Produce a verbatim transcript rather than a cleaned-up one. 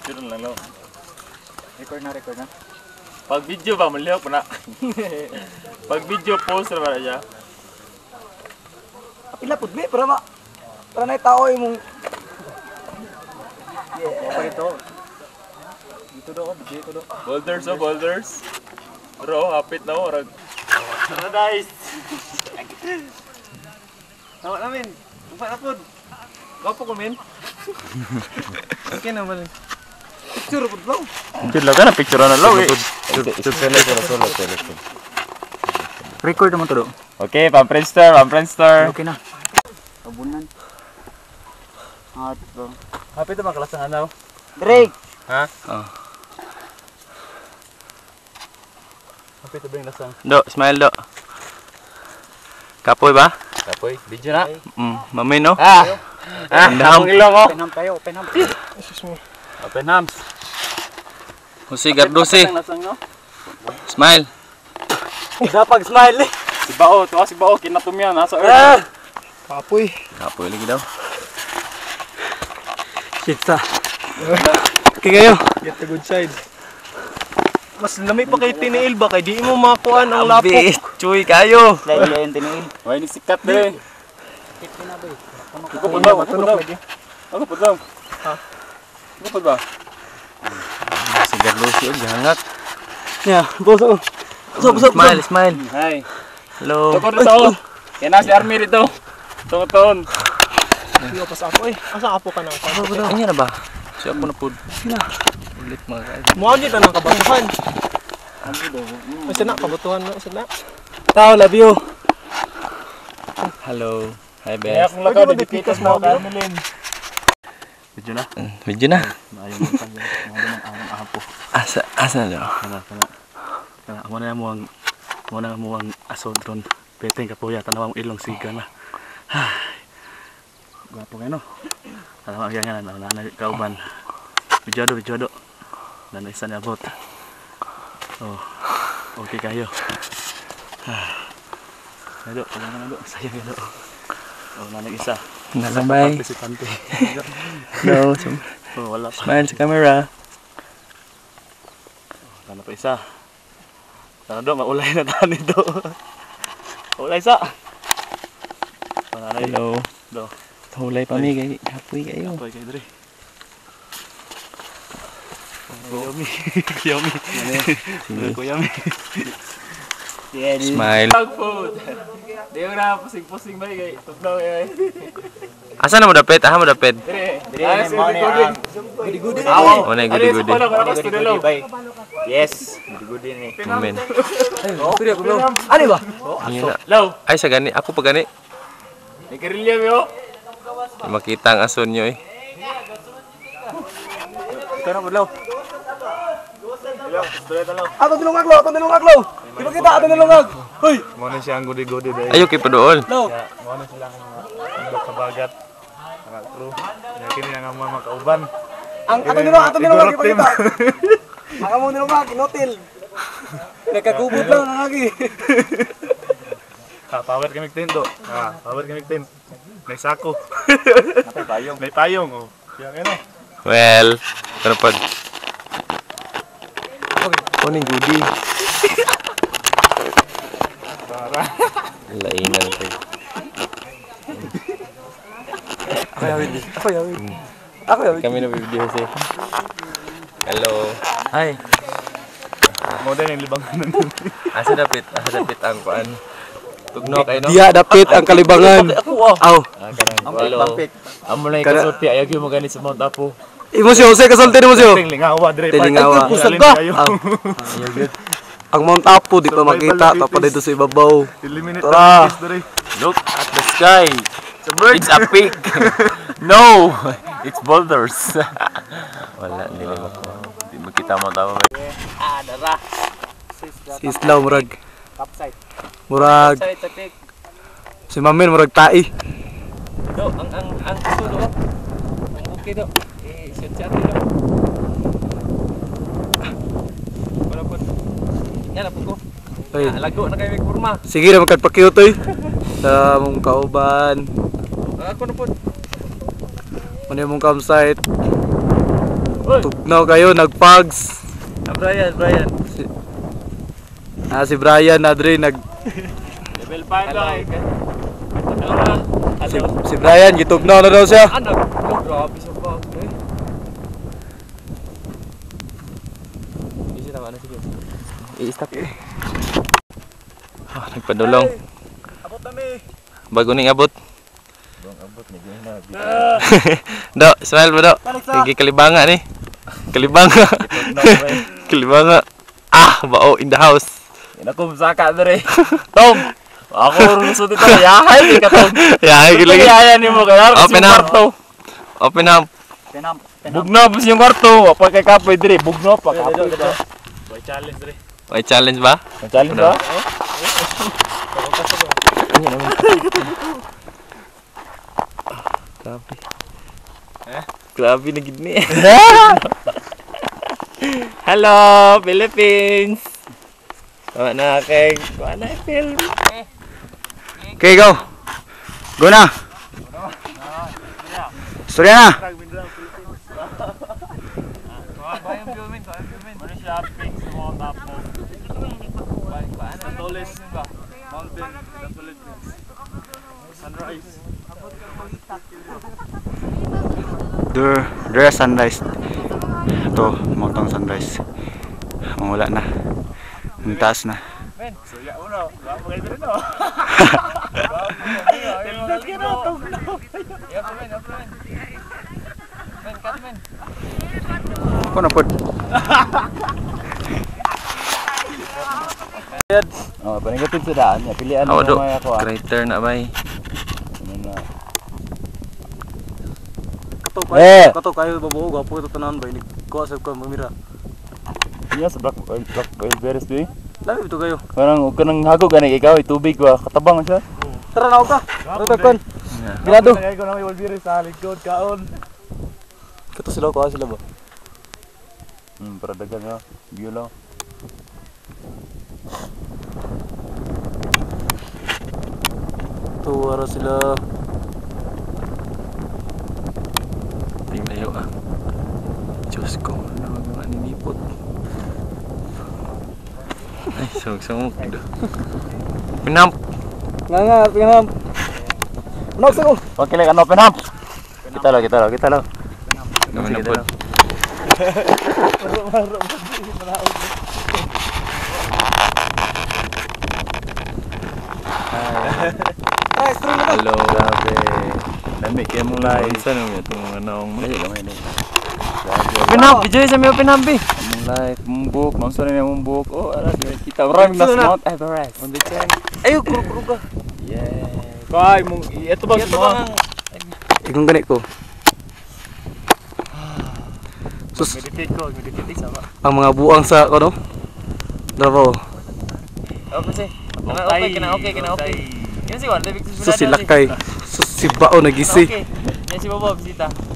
picture lang lang. Record na, record na. Pag video ba, malihok pa na. Pag video, post na ba siya? Apila pud me, para ma... Para na tao yung... Yeah, okay ito. Dito daw, dito daw. Boulders oh, boulders. Bro, hapit na mo. Paradise. Tawa namin. Umpa na pud. Gapo ko, men. Okay naman. Picture pud lang. Picture lang ka na, picture na lang eh. Record naman to do. Okay, pang Friendster, pang Friendster. Okay na. Abunan. At bro. Hapit na makalas ng anaw. Drake. Ha? Oh. Hapit na ba yung lasang? Do, smile do. Kapoy ba? Kapoy, video na. Mm, mamay no? Ah! Ah, Andam. ang ilong ko. Open ham tayo, open ham. Open hams. Jose Gardusi. Lasang no? Smile. Dapag smile eh. Si Bao, tuwa si Bao, kinatum yan, nasa earth. Ah! Kapoy. Kapoy lagi daw. Kita. Okay kayo. Get the good side. Mas lamay pa kay Tiniil ba? Kay di mo makuhaan ang lapok. Abis, chuy kayo. Laya yung tiniil. Why ni sikat din. Kit na ba? Iko pa daw, iko daw. Ako pa daw. Ha? Iko pa ba? Si Gardusi og hangat. Yeah, boso. Smile, smile. Hi. Hello. Tukod dito. Kaya na si Army dito. Tungton. Sino pa sa ako eh? Asa apo ka na? Anya na ba? Siya ako na pud. Sila. Ulit mga guys. Mukhang dito ng kabatuhan. Ay, sana, kabatuhan na, sana. Tao, love you. Hello. Hi Kaya Bes. kung lakaw di pitas mo ka Armelin. Video na. Medyo na. Maayo mo pa yan. Mga ng among apo. Asa asa na daw. Kana kana. Kana amo na mo ang mo na mo ang aso dron. Peteng ka po ya tanaw ang ilong siga na. Gwapo kayo no. Tanaw ang yan na na kauban. Video do video do. Dan isa na bot. Oh. Okay kayo. Nado, wala na nado. Sayang nado. Oh, nanay isa. Nalambay. Participante. No. Oh, wala pa. Smile sa camera. Sana pa isa. Sana do, maulay na tayo nito. Maulay isa. Pananay. Hello. Do. Hulay pa mi kay hapoy kayo. Apoy kay Dre. Kuyomi. Kuyomi. Kuyomi. Smile. Dog food. Di mo na pusing-pusing ba kay tugnaw eh. Asa na mo dapit? Aha mo dapit. Dire. Dire mo ni Gudi-gudi na. Awo. Wala gudi-gudi. Yes, gudi-gudi ni. Amen. Ano ba? Ayun na. Low. Ay sa gani, ako pa gani. Ni Karilya mo. Di makita ang ason nyo eh. Kana mo law. Straight lang. Ato dilungag lo, ato dilungag lo. Di ba kita ato dilungag? Hoy. Mo na siya ang gudi-gudi dai. Ayaw kay padool. Law. Mo na sila ang sa bagat. Mga crew. Ya kini nga mga makauban. Ang ato dilungag, ato dilungag di ba kita? Ang amo dilungag, notil. Nagkagubot lang ang agi. Ha, power kami tinto. Ha, power kami tinto. May sako. May payong. May payong oh. Kaya ano? Well, pero pag kuning goodie. Para. Lainan ko. Ako yawid. Ako yawid. Ako yawid. Kami na video si. Hello. Hi. Mo din yung libangan nun. Asa dapit? Asa dapit ang kuan? Tugno kay no. Dia dapit ang kalibangan. Aw. Ang pampik. Amo na ikasulti ayaw gyud mo gani sa Mount Apo. Imo si Jose kasulti mo siyo. Lingawa dire. Lingawa. Pusag ka. Ang Mount Apo di pa makita pa dito sa ibabaw. Eliminate Tara. dire. Look at the sky. It's a bird. It's a peak. No, it's boulders. Wala nila mo. Di makita mo tama ba? Ah, dara. Sislaw murag. Topside. Murag Topside tapik. si Mamin murag tai. Do, ang ang ang suso do. Ang okay do. Eh, shoot-shot do. Wala po. Yan po ko. Ay, Ah, lago na kay Kurma. sige ra magkadpakyutoy sa mong kauban. Ako na po. Ano yung mong campsite? Tugnaw kayo, nagpags. Ah, Brian, Brian. Ah, si Brian na dre nag Level five lang. Hello na. si, si Brian gitugnaw na daw siya. Anak, oh, grabe sa bag eh. Easy na ano sige. I-stop. Ah, nagpadulong. Abot nami. Bago ning abot. Bang abot ni gina. Do, smile mo do. Sige kalibanga ni. Kalibanga. Kalibanga. Ah, bao in the house. Ina ko saka dere. Tom. Ako ruso dito yahay ka Tom. Yahay gilagi. Yahay ni mo kaya Open up. Open up. Penam. Bugno pa yung kwarto. Apa kay kapoy dire, bugno pa kapoy dito. Boy challenge re. May challenge ba? Challenge ba? Grabe. Grabe na gid ni. Hello, Philippines. Tawa na kay, tawa na film. Okay, go. Go na. Storya na. Bayang filmin, bayang filmin. Ano siya pink sa mga tapo. Sandoles ba? Mountain, the Philippines. Sunrise. There, there sunrise. Ito, motong sunrise. Mawala na. Ang taas na. Men, so ya uno, ba mo kayo no? Tildas ka na tong. Ya men, ya men. Men, cut men. Ako na pod. Oh, paningatin sa daan niya. Pilihan Awa do. mo may ako ah. Crater na bay. Ano na. Kato Eh! kayo, kato kayo babuo, gwapo ito tanan ba? Ko sa ko mamira. Iya sa black oil, black oil beres di. Labi ito kayo. Parang ug kanang hagog ani ikaw, tubig ba katabang siya. Tara na ka. Ito kon. Yeah. Bilado. Kaya ko na may oil beres sa likod kaon. Kato sila ko sila ba? Hmm, para dagan nga. View lang. Tuwara sila. Tinglayo ah. Diyos ko, ano ang naninipot. Ay, sumug-sumug. Pinamp! Nga nga, pinam. Nok sa ko. Okay lang ano penam. Kita lo, kita lo, kita lo. Naman na po. Hello. Grabe. Dami kaya mong live. Saan mo itong mga naong mo? Ay, gamay na. Pinamp! Bijay sa mga pinamp eh! Mong live, mumbuk, mangsa na yung mumbuk. Oh, ala, kita orang na Mount Everest. On the chain. Ayo, kuro-kuro ka. Yeah. Kay mong ito ba semua? Tingong ganit ko. Sus, Meditate ko, meditate sama. ang mga buang sa ko no. Bravo. Apa sih? Kena okay, kena okay, kena okay. Ini sih warna big Sus sila kay. Sus si Bao nagisi. Okay. Yan si Bobo, bisita.